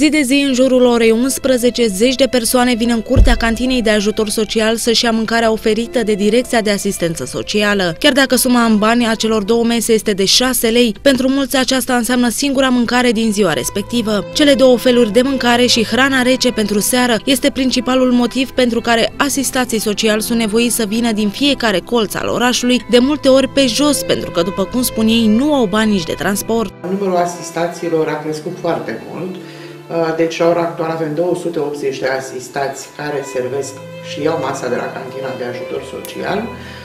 Zi de zi, în jurul orei 11, zeci de persoane vin în curtea cantinei de ajutor social să-și ia mâncarea oferită de Direcția de Asistență Socială. Chiar dacă suma în bani a celor 2 mese este de 6 lei, pentru mulți aceasta înseamnă singura mâncare din ziua respectivă. Cele 2 feluri de mâncare și hrana rece pentru seară este principalul motiv pentru care asistații sociali sunt nevoiți să vină din fiecare colț al orașului, de multe ori pe jos, pentru că, după cum spun ei, nu au bani nici de transport. Numărul asistaților a crescut foarte mult. Deci, la ora actuală avem 280 de asistați care servesc și iau masa de la cantina de ajutor social.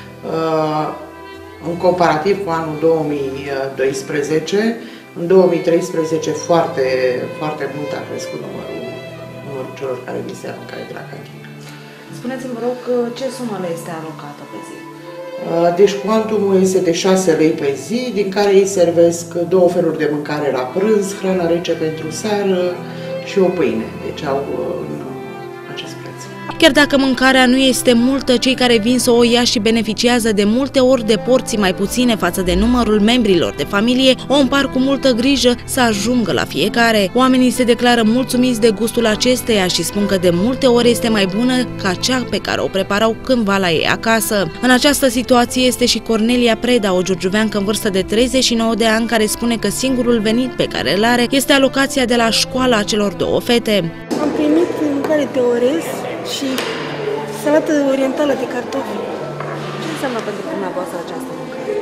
În comparativ cu anul 2012, în 2013 foarte mult a crescut numărul celor care vi se ia mâncare de la cantină. Spuneți-mi, vă rog, ce sumă le este alocată pe zi? Deci cuantumul este de 6 lei pe zi, din care ei servesc 2 feluri de mâncare la prânz, hrana rece pentru seară și o pâine. Deci au acest preț. Chiar dacă mâncarea nu este multă, cei care vin să o ia și beneficiază de multe ori de porții mai puține față de numărul membrilor de familie, o împart cu multă grijă să ajungă la fiecare. Oamenii se declară mulțumiți de gustul acesteia și spun că de multe ori este mai bună ca cea pe care o preparau cândva la ei acasă. În această situație este și Cornelia Preda, o giurgiuveancă în vârstă de 39 de ani, care spune că singurul venit pe care îl are este alocația de la școala a celor 2 fete. Am primit mâncare de orez și salată orientală de cartofi. Ce înseamnă pentru dumneavoastră această mâncare?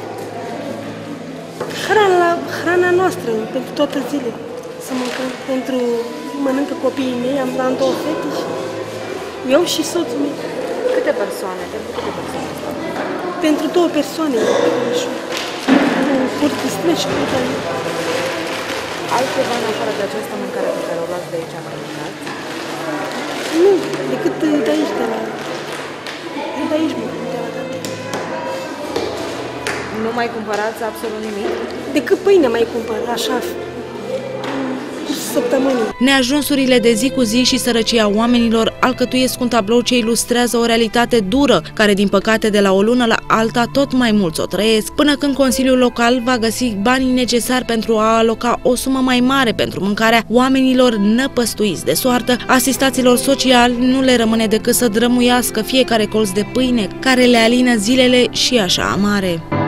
Hrana noastră, pentru toată zile. Să mâncăm, mănâncă copiii mei, am 2 fete și eu și soțul meu. Câte persoane? Pentru câte persoane? Pentru 2 persoane. Cu curte străzi și cu tăi. Altceva în afară de această mâncare pe care o luați de aici mai mâncați? Nu, decât de aici, de aici, de la cantină. Nu mai cumpărați absolut nimic? Decât pâine mai cumpăr, așa, săptămânii. Neajunsurile de zi cu zi și sărăcia oamenilor alcătuiesc un tablou ce ilustrează o realitate dură, care din păcate de la o lună la alta tot mai mulți o trăiesc, până când Consiliul Local va găsi banii necesari pentru a aloca o sumă mai mare pentru mâncarea oamenilor năpăstuiți de soartă. Asistaților sociali nu le rămâne decât să drămuiască fiecare colț de pâine care le alină zilele și așa amare.